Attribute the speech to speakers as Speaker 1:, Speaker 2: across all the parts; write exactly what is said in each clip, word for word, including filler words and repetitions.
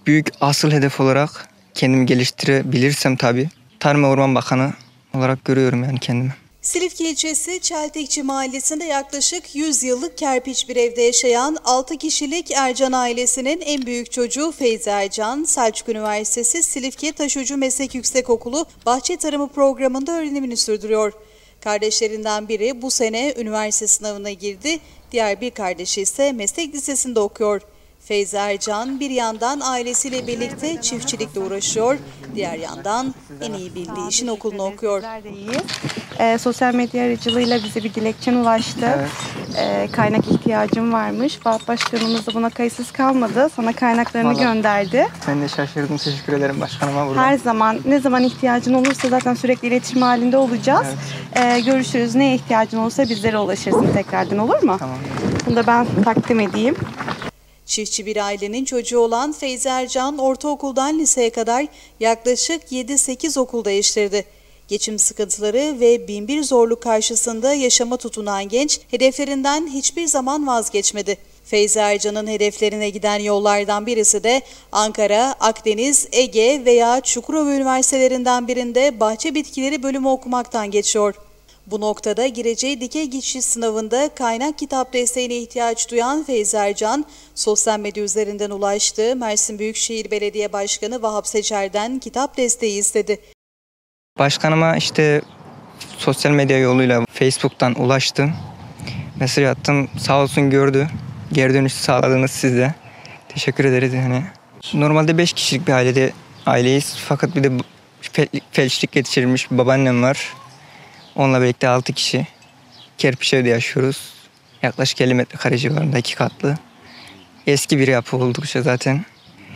Speaker 1: büyük asıl hedef olarak kendimi geliştirebilirsem tabii Tarım ve Orman Bakanı olarak görüyorum yani kendimi.
Speaker 2: Silifke ilçesi Çeltikçi mahallesinde yaklaşık yüz yıllık kerpiç bir evde yaşayan altı kişilik Ercan ailesinin en büyük çocuğu Feyzi Ercan, Selçuk Üniversitesi Silifke Taşucu Meslek Yüksekokulu Bahçe Tarımı programında öğrenimini sürdürüyor. Kardeşlerinden biri bu sene üniversite sınavına girdi, diğer bir kardeşi ise meslek lisesinde okuyor. Feyzi Ercan bir yandan ailesiyle birlikte çiftçilikle uğraşıyor, diğer yandan en iyi bildiği işin okulunu okuyor.
Speaker 3: E, sosyal medya aracılığıyla bize bir dilekçen ulaştı. Evet. E, kaynak ihtiyacım varmış. Vahap Başkanımız da buna kayıtsız kalmadı. Sana kaynaklarını Vallahi gönderdi.
Speaker 1: Ben de şaşırdım. Teşekkür ederim başkanıma buradan.
Speaker 3: Her zaman, ne zaman ihtiyacın olursa zaten sürekli iletişim halinde olacağız. Evet. E, görüşürüz. Neye ihtiyacın olursa bizlere ulaşırsın tekrardan, olur mu?
Speaker 1: Tamam.
Speaker 3: Bunu da ben takdim edeyim.
Speaker 2: Çiftçi bir ailenin çocuğu olan Feyzi Ercan, ortaokuldan liseye kadar yaklaşık yedi sekiz okul değiştirdi. Geçim sıkıntıları ve bin bir zorluk karşısında yaşama tutunan genç, hedeflerinden hiçbir zaman vazgeçmedi. Feyzi Ercan'ın hedeflerine giden yollardan birisi de Ankara, Akdeniz, Ege veya Çukurova üniversitelerinden birinde bahçe bitkileri bölümü okumaktan geçiyor. Bu noktada gireceği dikey geçiş sınavında kaynak kitap desteğine ihtiyaç duyan Feyzi Ercan, sosyal medya üzerinden ulaştığı Mersin Büyükşehir Belediye Başkanı Vahap Seçer'den kitap desteği istedi.
Speaker 1: Başkanıma işte sosyal medya yoluyla Facebook'tan ulaştım. Mesaj attım. Sağ olsun gördü. Geri dönüş sağladınız siz de. Teşekkür ederiz yani. Normalde beş kişilik bir ailede aileyiz. Fakat bir de felçlik geçirmiş bir babaannem var. Onunla birlikte altı kişi. Kerpiç evde yaşıyoruz. Yaklaşık elli metrekare civarında, iki katlı. Eski bir yapı oldukça zaten.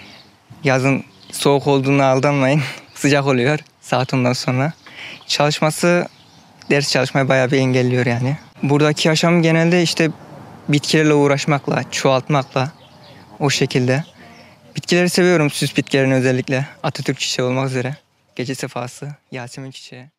Speaker 1: Yazın soğuk olduğuna aldanmayın. Sıcak oluyor saat ondan sonra. Çalışması, ders çalışmayı bayağı bir engelliyor yani. Buradaki yaşam genelde işte bitkilerle uğraşmakla, çoğaltmakla, o şekilde. Bitkileri seviyorum, süs bitkilerini özellikle. Atatürk çiçeği olmak üzere. Gece sefası, Yasemin çiçeği.